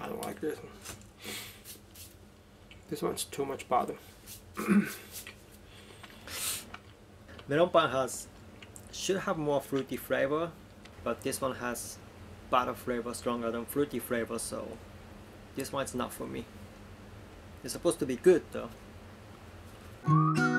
I don't like this one. This one's too much butter. Melon pan should have more fruity flavor, but this one has butter flavor stronger than fruity flavor, so this one's not for me. It's supposed to be good though.